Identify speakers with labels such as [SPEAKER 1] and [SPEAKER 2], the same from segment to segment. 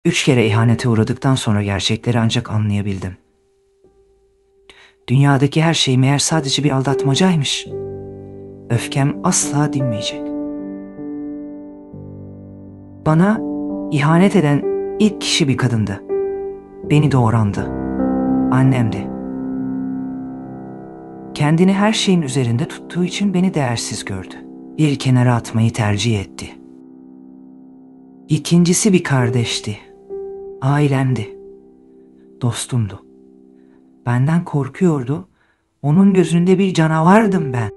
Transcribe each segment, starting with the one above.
[SPEAKER 1] 3 kere ihanete uğradıktan sonra gerçekleri ancak anlayabildim. Dünyadaki her şey meğer sadece bir aldatmacaymış. Öfkem asla dinmeyecek. Bana ihanet eden ilk kişi bir kadındı. Beni doğurandı. Annemdi. Kendini her şeyin üzerinde tuttuğu için beni değersiz gördü. Bir kenara atmayı tercih etti. İkincisi bir kardeşti. Ailemdi. Dostumdu. Benden korkuyordu. Onun gözünde bir canavardım ben.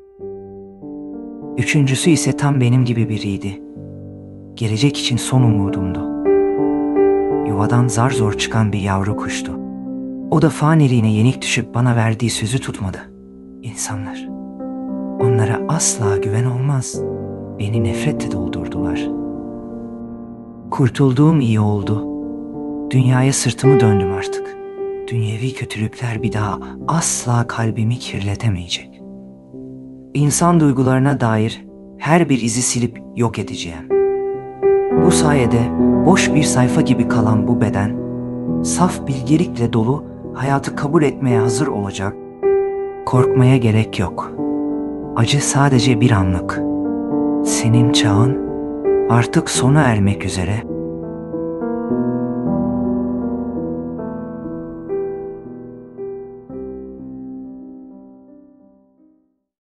[SPEAKER 1] Üçüncüsü ise tam benim gibi biriydi. Gelecek için son umudumdu. Yuvadan zar zor çıkan bir yavru kuştu. O da faniliğine yenik düşüp bana verdiği sözü tutmadı. İnsanlar. Onlara asla güven olmaz. Beni nefretle doldurdular. Kurtulduğum iyi oldu. Dünyaya sırtımı döndüm artık. Dünyevi kötülükler bir daha asla kalbimi kirletemeyecek. İnsan duygularına dair her bir izi silip yok edeceğim. Bu sayede boş bir sayfa gibi kalan bu beden, saf bilgelikle dolu hayatı kabul etmeye hazır olacak. Korkmaya gerek yok. Acı sadece bir anlık. Senin çağın artık sona ermek üzere.